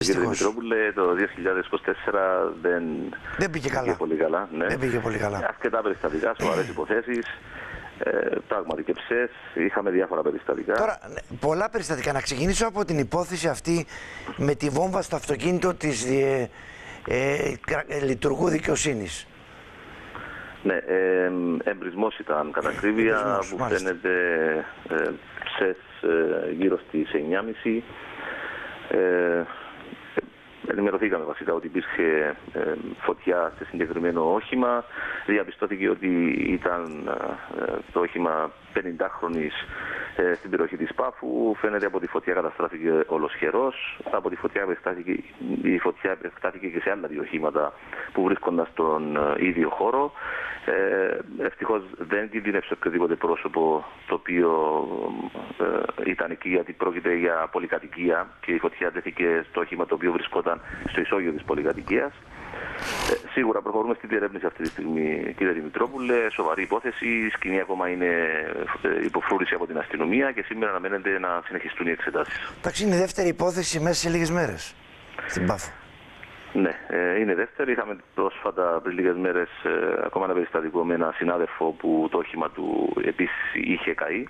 Κύριε Δημητρόπουλε, το 2024 δεν πήγε πολύ καλά. Ναι. Δεν πήγε πολύ καλά. Αρκετά περιστατικά, σοβαρές υποθέσεις. Πράγματι και ψες, είχαμε διάφορα περιστατικά. Τώρα, πολλά περιστατικά. Να ξεκινήσω από την υπόθεση αυτή με τη βόμβα στο αυτοκίνητο της λειτουργού δικαιοσύνης. Ναι, εμπρισμός ήταν κατά ακρίβεια, που φαίνεται ψες γύρω στις 9.30. Ενημερωθήκαμε βασικά ότι υπήρχε φωτιά σε συγκεκριμένο όχημα. Διαπιστώθηκε ότι ήταν το όχημα 50χρονης στην περιοχή της Πάφου. Φαίνεται από τη φωτιά καταστράφηκε ολοσχερός. Από τη φωτιά επεκτάθηκε και σε άλλα δύο οχήματα που βρίσκονταν στον ίδιο χώρο. Ευτυχώς δεν κινδύνευσε οποιοδήποτε πρόσωπο το οποίο ήταν εκεί, γιατί πρόκειται για πολυκατοικία και η φωτιά τέθηκε στο όχημα το οποίο βρισκόταν στο ισόγειο της πολυκατοικίας. Σίγουρα προχωρούμε στην διερεύνηση αυτή τη στιγμή, κύριε Δημητρόπουλε. Σοβαρή υπόθεση. Η σκηνή ακόμα είναι υποφρούρηση από την αστυνομία και σήμερα αναμένεται να συνεχιστούν οι εξετάσεις. Εντάξει, είναι η δεύτερη υπόθεση μέσα σε λίγες μέρες στην Πάφο. Ναι, είναι δεύτερη. Είχαμε πρόσφατα πριν λίγες μέρες ακόμα ένα περιστατικό με ένα συνάδελφο που το όχημα του επίσης είχε καεί.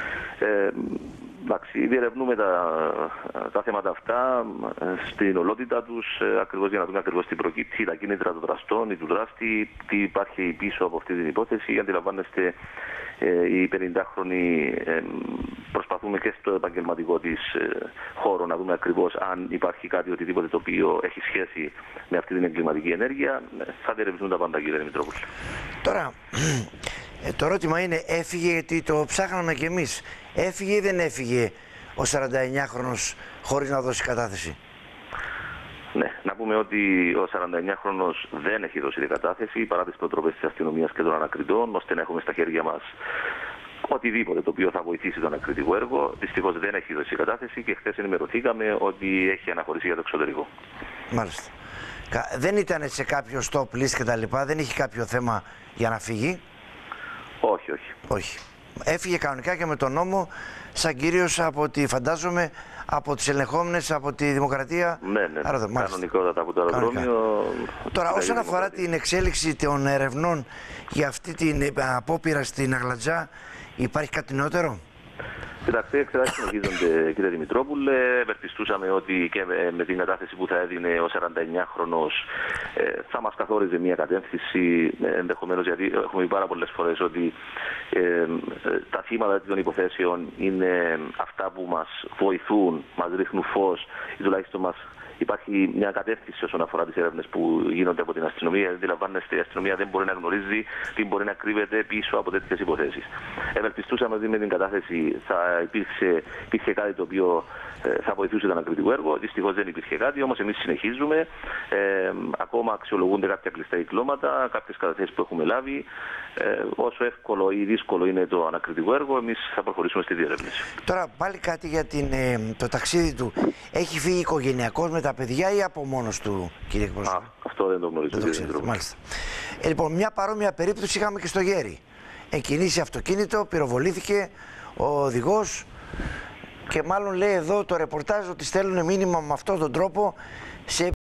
Εντάξει, διερευνούμε τα θέματα αυτά στην ολότητα τους, ακριβώς για να δούμε ακριβώς τι προκύπτει, τα κίνητρα των δραστών ή του δράστη, τι υπάρχει πίσω από αυτή την υπόθεση. Αντιλαμβάνεστε, οι 50χρονοι προσπαθούμε και στο επαγγελματικό της χώρο να δούμε ακριβώς αν υπάρχει κάτι οτιδήποτε το οποίο έχει σχέση με αυτή την εγκληματική ενέργεια. Θα διερευνηθούν τα πάντα, κύριε Δημητρόπουλε. Τώρα, το ερώτημα είναι, έφυγε, γιατί το ψάχναμε κι εμείς, έφυγε ή δεν έφυγε ο 49χρονος χωρίς να δώσει κατάθεση? Ναι, να πούμε ότι ο 49χρονος δεν έχει δώσει κατάθεση παρά τις προτροπές της αστυνομίας και των ανακριτών, ώστε να έχουμε στα χέρια μας οτιδήποτε το οποίο θα βοηθήσει το ανακριτικό έργο. Δυστυχώς δεν έχει δώσει κατάθεση και χθες ενημερωθήκαμε ότι έχει αναχωρήσει για το εξωτερικό. Μάλιστα. Δεν ήταν σε κάποιο stop list και τα λοιπά, δεν είχε κάποιο θέμα για να φύγει? Όχι, όχι. Όχι. Έφυγε κανονικά και με τον νόμο, σαν κύριος από τη, φαντάζομαι, από τις ελεγχόμενες, από τη Δημοκρατία. Ναι, κανονικότατα από το αεροδρόμιο. Τώρα, όσον αφορά την εξέλιξη των ερευνών για αυτή την απόπειρα στην Αγλατζά, υπάρχει κάτι νεότερο? Κοιτάξτε, οι εξετάσεις συνεχίζονται, κύριε Δημητρόπουλε. Ευελπιστούσαμε ότι και με την κατάθεση που θα έδινε ο 49χρονος θα μας καθόριζε μια κατεύθυνση, ενδεχομένως, γιατί έχουμε πει πάρα πολλές φορές ότι τα θύματα των υποθέσεων είναι αυτά που μας βοηθούν, μας ρίχνουν φως ή τουλάχιστον υπάρχει μια κατεύθυνση όσον αφορά τις έρευνες που γίνονται από την αστυνομία. Αντιλαμβάνεστε, η αστυνομία δεν μπορεί να γνωρίζει τι μπορεί να κρύβεται πίσω από τέτοιες υποθέσεις. Ευελπιστούσαμε ότι με την κατάθεση θα υπήρχε κάτι το οποίο θα βοηθούσε το ανακριτικό έργο. Δυστυχώς δεν υπήρχε κάτι, όμως εμείς συνεχίζουμε. Ακόμα αξιολογούνται κάποια κλειστά κυκλώματα, κάποιες καταθέσεις που έχουμε λάβει. Όσο εύκολο ή δύσκολο είναι το ανακριτικό έργο, εμείς θα προχωρήσουμε στη διερεύνηση. Τώρα, πάλι κάτι για το ταξίδι του. Έχει φύγει οικογενειακός με τα παιδιά ή από μόνος του, κύριε εκπρόσωπε? Αυτό δεν το γνωρίζω. Μάλιστα. Λοιπόν, μια παρόμοια περίπτωση είχαμε και στο Γέρι. Εκκινήσει αυτοκίνητο, πυροβολήθηκε ο οδηγός και μάλλον λέει εδώ το ρεπορτάζ ότι στέλνουν μήνυμα με αυτόν τον τρόπο σε